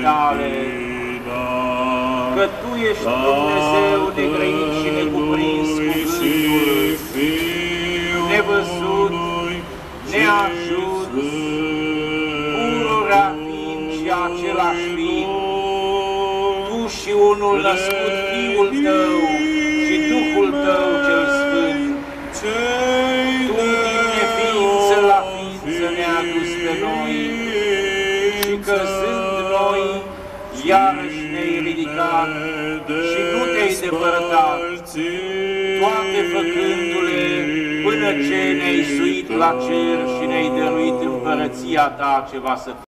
tale, că Tu ești Dumnezeu negrăit și necuprins cuvântul, nevăzut, neajuns, pururea fiind și același fiind, Tu și unul născut Fiul Tău și Duhul Tău cel Sfânt, Tu din neființă la ființă ne-ai adus pe noi și căzând noi, iarăși ne-ai ridicat și nu Te-ai depărtat, toate făcându-le până ce ne-ai suit la cer și ne-ai dăruit împărăția Ta ce va să fie.